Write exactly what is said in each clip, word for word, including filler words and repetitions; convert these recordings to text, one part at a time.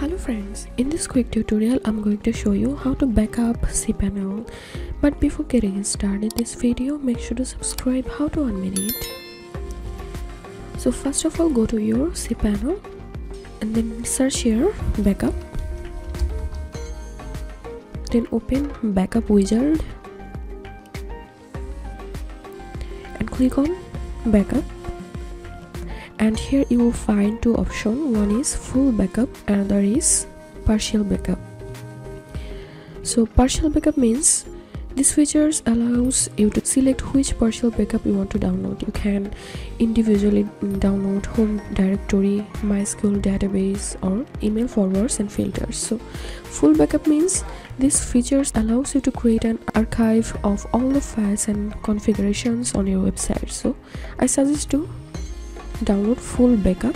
Hello friends, in this quick tutorial I'm going to show you how to backup cPanel. But before getting started this video, make sure to subscribe how to unmute it. So first of all, go to your cPanel and then search here backup. Then open backup wizard and click on backup. And here you will find two options. One is full backup, another is partial backup. So partial backup means this features allows you to select which partial backup you want to download. You can individually download home directory, MySQL database, or email forwards and filters. So full backup means this features allows you to create an archive of all the files and configurations on your website. So I suggest to download full backup.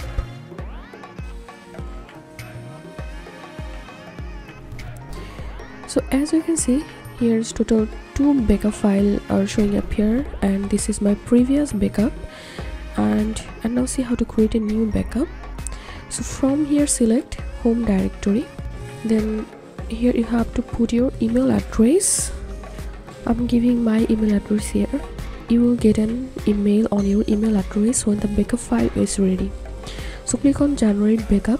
So as you can see, here's total two backup file are showing up here, and this is my previous backup. And and now see how to create a new backup. So from here select home directory, then here you have to put your email address. I'm giving my email address here. You will get an email on your email address when the backup file is ready. So click on generate backup.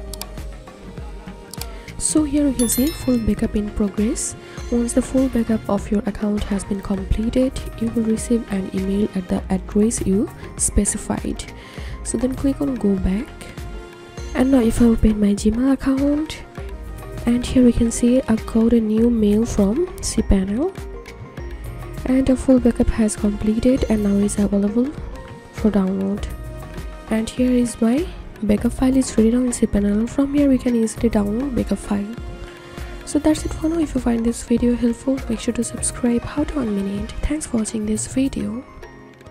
So here you can see full backup in progress. Once the full backup of your account has been completed, you will receive an email at the address you specified. So then click on go back. And now if I open my Gmail account, and here we can see I got a new mail from cPanel. And a full backup has completed and now is available for download. And here is my backup file is ready now in cPanel. From here we can easily download backup file. So that's it for now. If you find this video helpful, make sure to subscribe how to unmute. Thanks for watching this video.